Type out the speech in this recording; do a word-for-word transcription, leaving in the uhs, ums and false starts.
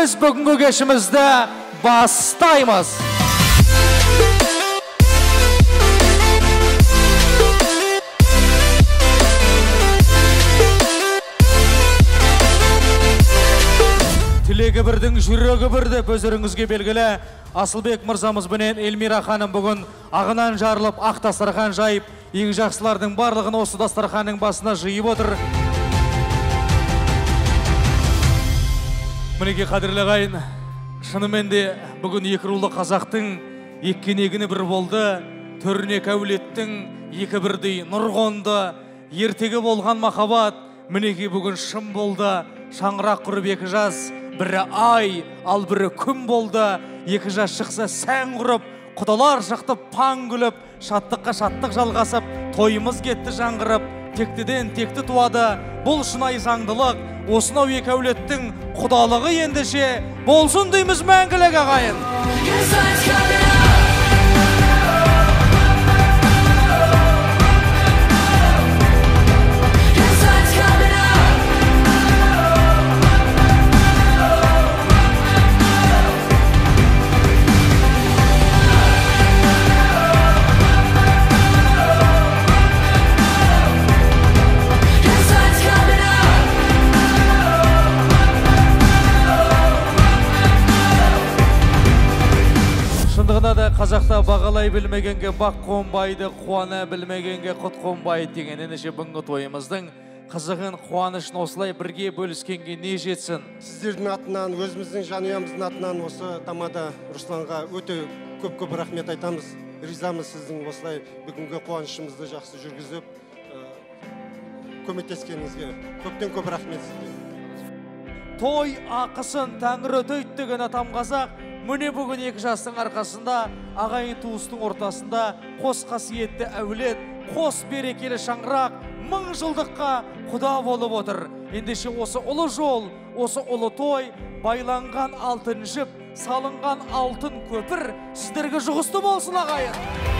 біз бүгінгі кешімізді бастаймыз. Тілегі бірдің жүрегі бірді өздеріңізге белгілі Асылбек мырзамыз бенен Эльмира ханым бүгін ағынан жарылып, ақ дастархан жайып, ең жақсылардың барлығын осы дастарханның басына жиып отыр. Мінеке қадірлі ағайын, шынымен де бүгін екі рулы қазақтың еккенегіні бір болды, төріне әулеттің екі бірдей нұр қонды, ертегі болған махаббат, мінеке бүгін шын болды, шаңырақ құрып екі жас, бірі ай, ал бірі күн болды, екі жас шықса сән құрып, құдалар шақтып паң күліп, шаттыққа шаттық жалғасып, тойымыз кетті жаңғырып, тектіден текті туады, бұл шынай заңдылық, осынау екі әулеттің құдалығы ендеше болсын дейміз мәңгілік ағайын. Шындығына да қазақта бағалай білмегенге бақ қонбайды, қуана білмегенге құт қонбайды деген ендеше бүгінгі тойымыздың қызығын, қуанышын осылай бірге бөліскенге не жетсін. Сіздердің атынан, өзіміздің жанұямыздың атынан осы тамада Русланға өте көп-көп рахмет айтамыз. Ризамыз сіздің осылай бүгінгі қуанышымызды жақсы жүргізіп, көмектескеніңізге. Көптен көп рахмет сізге. Той ақысын тәңір өтейді деген атам қазақ. Міне бүгін екі жастың арқасында, ағайын туыстың ортасында қос қасиетті әулет, қос берекелі шаңырақ мың жылдыққа құда болып отыр. Ендеше осы ұлы жол, осы ұлы той, байланған алтын жіп, салынған алтын көпір сіздерге жұғысты болсын ағайын.